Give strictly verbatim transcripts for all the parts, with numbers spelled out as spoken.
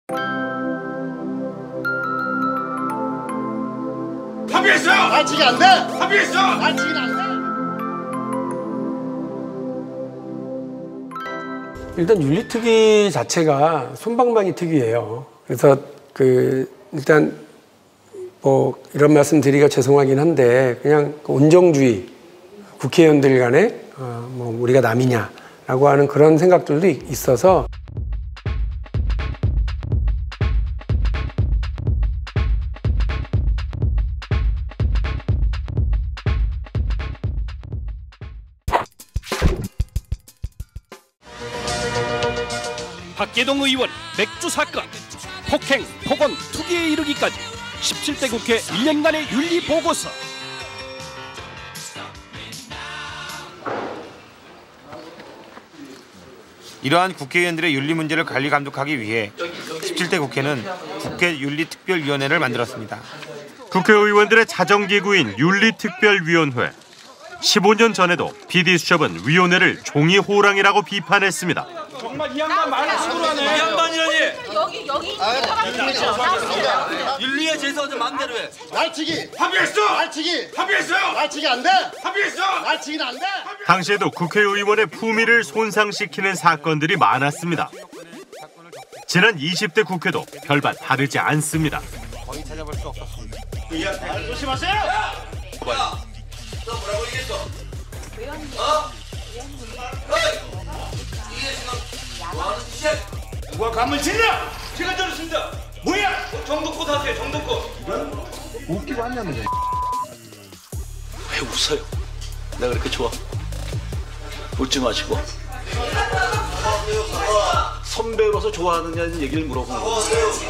합의했어! 날치기 안 돼! 합의했어! 날치기는 안 돼! 일단 윤리특위 자체가 솜방망이 특위예요. 그래서 그 일단 뭐 이런 말씀 드리기가 죄송하긴 한데 그냥 온정주의, 국회의원들 간에 어 뭐 우리가 남이냐라고 하는 그런 생각들도 있어서 박계동 의원 맥주 사건, 폭행, 폭언, 투기에 이르기까지 십칠 대 국회 일 년간의 윤리 보고서. 이러한 국회의원들의 윤리 문제를 관리 감독하기 위해 십칠 대 국회는 국회윤리특별위원회를 만들었습니다. 국회의원들의 자정기구인 윤리특별위원회. 십오 년 전에도 피디수첩은 위원회를 종이 호랑이라고 비판했습니다. 정말 이 양반 말을 수고로 하네. 이 양반이라니. 여기 여기 윤리의 제서 좀 마음대로 해. 날치기! 합의했어! 날치기! 합의했어! 날치기 안 돼! 합의했어! 날치기는 안 돼! 당시에도 국회의원의 품위를 손상시키는 사건들이 많았습니다. 지난 이십 대 국회도 별반 다르지 않습니다. 거의 찾아볼 수 없었습니다. 조심하세요! 너 뭐라고 얘기했어? 어? 이게 지금 뭐하는 짓이야? 누가 감을 치냐? 제가 저렇습니다. 뭐야? 어, 정도껏 하세요, 정도껏. 웃기고 하냐면 왜 웃어요? 내가 그렇게 좋아? 웃지 마시고. 선배로서 좋아하느냐는 얘기를 물어보는 거예요.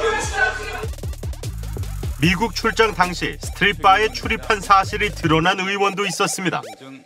미국 출장 당시 스트릿바에 출입한 사실이 드러난 의원도 있었습니다.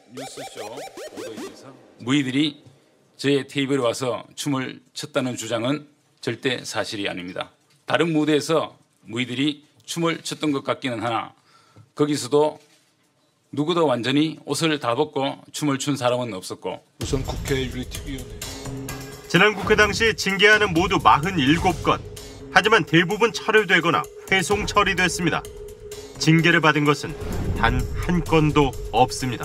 무의들이 저의 테이블에 와서 춤을 췄다는 주장은 절대 사실이 아닙니다. 다른 무대에서 무의들이 춤을 췄던 것 같기는 하나 거기서도 누구도 완전히 옷을 다 벗고 춤을 춘 사람은 없었고 우선 국회윤리특위원회. 지난 국회 당시 징계안은 모두 사십칠 건. 하지만 대부분 철회되거나 회송 처리됐습니다. 징계를 받은 것은 단 한 건도 없습니다.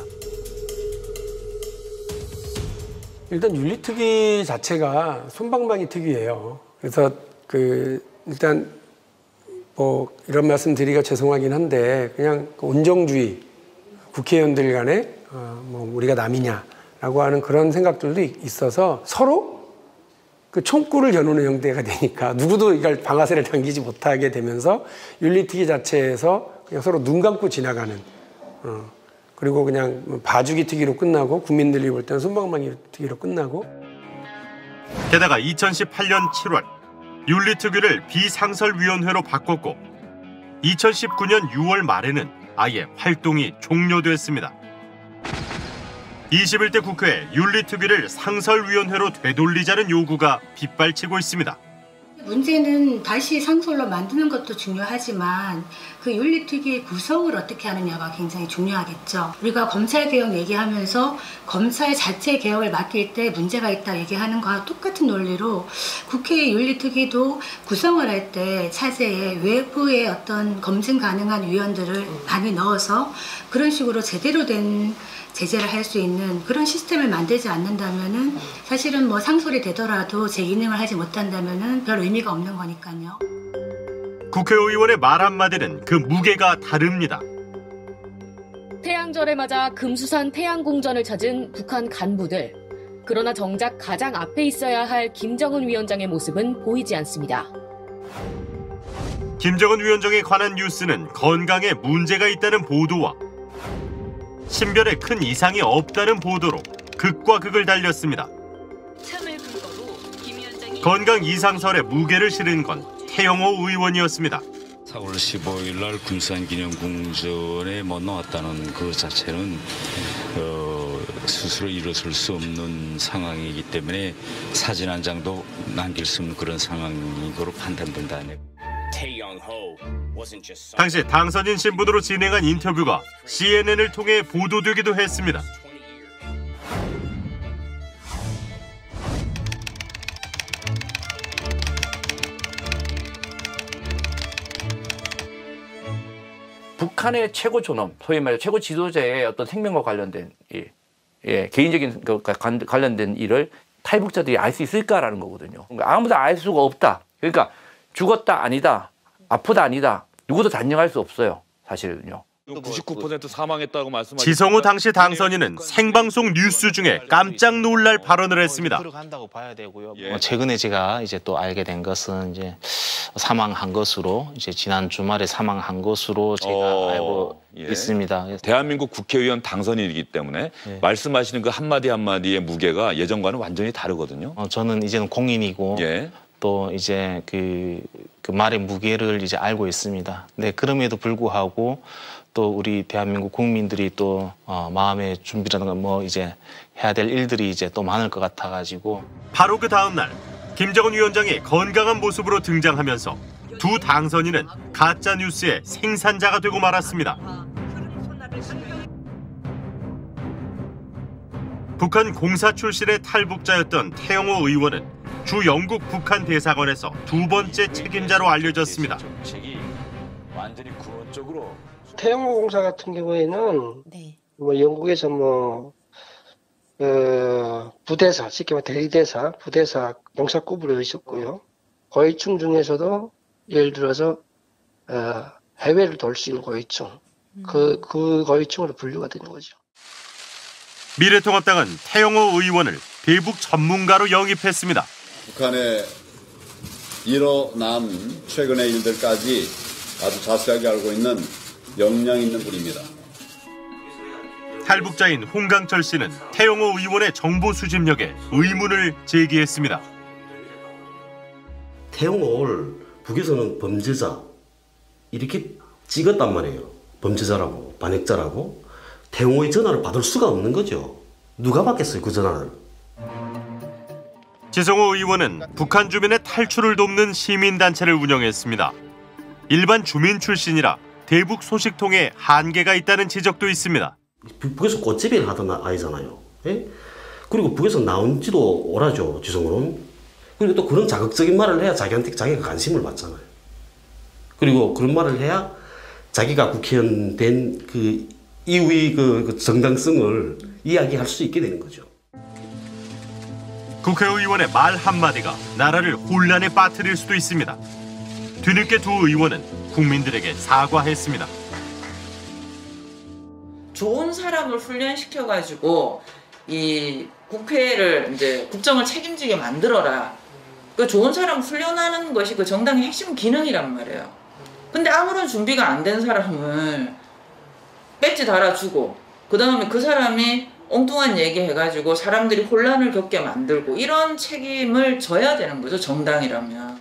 일단 윤리특위 자체가 솜방망이 특위예요. 그래서 그 일단 뭐 이런 말씀 드리기가 죄송하긴 한데 그냥 온정주의, 국회의원들 간에 어 뭐 우리가 남이냐라고 하는 그런 생각들도 있어서 서로 그 총구를 겨누는 형태가 되니까 누구도 이걸 방아쇠를 당기지 못하게 되면서 윤리특위 자체에서 그냥 서로 눈 감고 지나가는 어 그리고 그냥 봐주기 특위로 끝나고 국민들이 볼 때는 솜방망이 특위로 끝나고. 게다가 이천십팔 년 칠월 윤리특위를 비상설위원회로 바꿨고 이천십구 년 유월 말에는 아예 활동이 종료됐습니다. 이십일 대 국회 윤리특위를 상설위원회로 되돌리자는 요구가 빗발치고 있습니다. 문제는 다시 상설로 만드는 것도 중요하지만 그 윤리특위의 구성을 어떻게 하느냐가 굉장히 중요하겠죠. 우리가 검찰개혁 얘기하면서 검찰 자체 개혁을 맡길 때 문제가 있다 얘기하는 거와 똑같은 논리로 국회 윤리특위도 구성을 할 때 차제에 외부의 어떤 검증 가능한 위원들을 많이 넣어서 그런 식으로 제대로 된 제재를 할 수 있는 그런 시스템을 만들지 않는다면은 사실은 뭐 상설이 되더라도 제 기능을 하지 못한다면은 별 의미가 없는 거니까요. 국회의원의 말 한마디는 그 무게가 다릅니다. 태양절을 맞아 금수산 태양궁전을 찾은 북한 간부들. 그러나 정작 가장 앞에 있어야 할 김정은 위원장의 모습은 보이지 않습니다. 김정은 위원장에 관한 뉴스는 건강에 문제가 있다는 보도와 신변에 큰 이상이 없다는 보도로 극과 극을 달렸습니다. 건강 이상설에 무게를 실은 건 태영호 의원이었습니다. 사월 십오일 날 금수산기념궁전에 못 나왔다는 그 자체는 어, 스스로 일어설 수 없는 상황이기 때문에 사진 한 장도 남길 수 없는 그런 상황으로 판단된다. 당시 당선인 신분으로 진행한 인터뷰가 씨엔엔을 통해 보도되기도 했습니다. 북한의 최고 존엄, 소위 말해 최고 지도자의 어떤 생명과 관련된 일, 예, 개인적인 그 관련된 일을 탈북자들이 알 수 있을까라는 거거든요. 아무도 알 수가 없다. 그러니까 죽었다 아니다, 아프다 아니다, 누구도 단정할 수 없어요. 사실은요. 구십구 퍼센트 사망했다고 말씀하셨습니다. 지성우 당시 당선인은 생방송 뉴스 중에 깜짝 놀랄 발언을 했습니다. 들어간다고 봐야 되고요. 뭐 최근에 제가 이제 또 알게 된 것은 이제 사망한 것으로 이제 지난 주말에 사망한 것으로 제가 어, 알고 예. 있습니다. 대한민국 국회의원 당선인이기 때문에 예. 말씀하시는 그 한마디 한마디의 무게가 예전과는 완전히 다르거든요. 어, 저는 이제는 공인이고 예. 또 이제 그, 그 말의 무게를 이제 알고 있습니다. 네, 그럼에도 불구하고 또 우리 대한민국 국민들이 또 어, 마음의 준비라든가 뭐 이제 해야 될 일들이 이제 또 많을 것 같아가지고. 바로 그 다음 날 김정은 위원장이 건강한 모습으로 등장하면서 두 당선인은 가짜 뉴스의 생산자가 되고 말았습니다. 북한 공사 출신의 탈북자였던 태영호 의원은 주 영국 북한 대사관에서 두 번째 책임자로 알려졌습니다. 완전히 구원적으로. 태영호 공사 같은 경우에는 네. 뭐 영국에서 뭐 어, 부대사, 쉽게 말해 대리대사, 부대사 농사급으로 있었고요. 고위층 중에서도 예를 들어서 어, 해외를 돌 수 있는 고위층, 음. 그, 그 고위층으로 분류가 되는 거죠. 미래통합당은 태영호 의원을 대북 전문가로 영입했습니다. 북한에 일어난 최근의 일들까지 아주 자세하게 알고 있는 역량 있는 분입니다. 탈북자인 홍강철 씨는 태영호 의원의 정보 수집력에 의문을 제기했습니다. 태영호를 북에서는 범죄자 이렇게 찍었단 말이에요. 범죄자라고, 반역자라고. 태영호의 전화를 받을 수가 없는 거죠. 누가 받겠어요, 그 전화를. 지성호 의원은 북한 주민의 탈출을 돕는 시민단체를 운영했습니다. 일반 주민 출신이라 대북 소식통에 한계가 있다는 지적도 있습니다. 북에서 꽃집이를 하던 아이잖아요. 예? 그리고 북에서 나온 지도 오라죠, 지성호는. 그리고 또 그런 자극적인 말을 해야 자기한테 자기가 관심을 받잖아요. 그리고 그런 말을 해야 자기가 국회의원 된 그 이후의 그, 그 정당성을 이야기할 수 있게 되는 거죠. 국회의원의 말 한마디가 나라를 혼란에 빠뜨릴 수도 있습니다. 뒤늦게 두 의원은 국민들에게 사과했습니다. 좋은 사람을 훈련시켜가지고 이 국회를 이제 국정을 책임지게 만들어라. 그 좋은 사람 훈련하는 것이 그 정당의 핵심 기능이란 말이에요. 근데 아무런 준비가 안 된 사람을 배지 달아주고 그 다음에 그 사람이 엉뚱한 얘기 해가지고 사람들이 혼란을 겪게 만들고 이런 책임을 져야 되는 거죠, 정당이라면.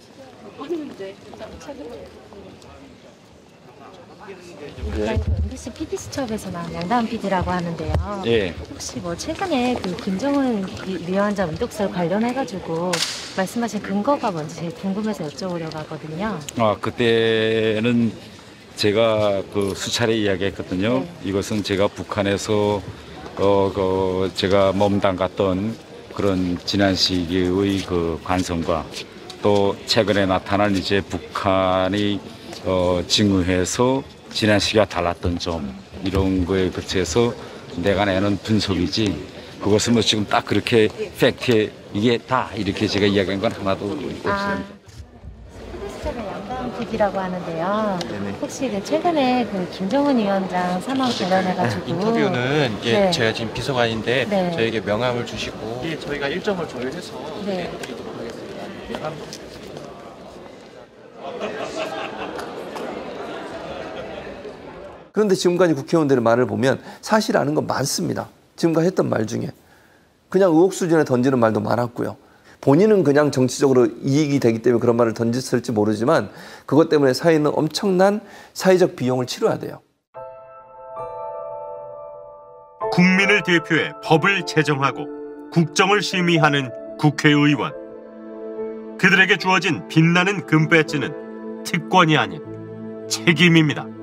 네. 엠비씨 피디수첩에서 나온 양다은 피디라고 하는데요. 예. 혹시 뭐 최근에 그 김정은 위원장 은독설 관련해가지고 말씀하신 근거가 뭔지 제일 궁금해서 여쭤보려고 하거든요. 아, 그때는 제가 그 수차례 이야기했거든요. 네. 이것은 제가 북한에서 어, 그 제가 몸담갔던 그런 지난 시기의 그 관성과 또 최근에 나타난 이제 북한이 어, 징후해서 지난 시기와 달랐던 점 이런 거에 거쳐서 내가 내는 분석이지 그것은 뭐 지금 딱 그렇게 팩트에 이게 다 이렇게 제가 이야기한 건 하나도 없습니다. 아, 피디수첩의 양다은 피디라고 하는데요. 네네. 혹시 그 최근에 그 김정은 위원장 사망 관련해가지고 인터뷰는 예, 네. 제가 지금 비서관인데 네. 저에게 명함을 주시고 예, 저희가 일정을 조율해서 네. 드리도록 하겠습니다. 그런데 지금까지 국회의원들의 말을 보면 사실 아는 건 많습니다. 지금까지 했던 말 중에. 그냥 의혹 수준에 던지는 말도 많았고요. 본인은 그냥 정치적으로 이익이 되기 때문에 그런 말을 던졌을지 모르지만 그것 때문에 사회는 엄청난 사회적 비용을 치러야 돼요. 국민을 대표해 법을 제정하고 국정을 심의하는 국회의원. 그들에게 주어진 빛나는 금배지는 특권이 아닌 책임입니다.